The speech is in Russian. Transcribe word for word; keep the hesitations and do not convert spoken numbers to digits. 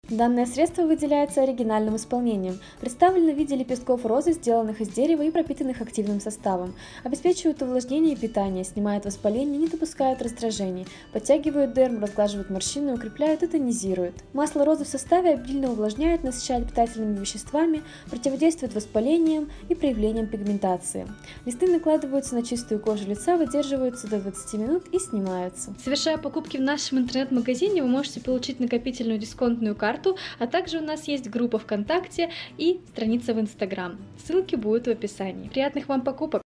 Данное средство выделяется оригинальным исполнением. Представлено в виде лепестков розы, сделанных из дерева и пропитанных активным составом. Обеспечивают увлажнение и питание, снимают воспаление, не допускают раздражений, подтягивают дерм, разглаживают морщины, укрепляют и тонизируют. Масло розы в составе обильно увлажняет, насыщает питательными веществами, противодействует воспалениям и проявлениям пигментации. Листы накладываются на чистую кожу лица, выдерживаются до двадцати минут и снимаются. Совершая покупки в нашем интернет-магазине, вы можете получить накопительную дисконтную карту, а также у нас есть группа ВКонтакте и страница в Инстаграм. Ссылки будут в описании. Приятных вам покупок!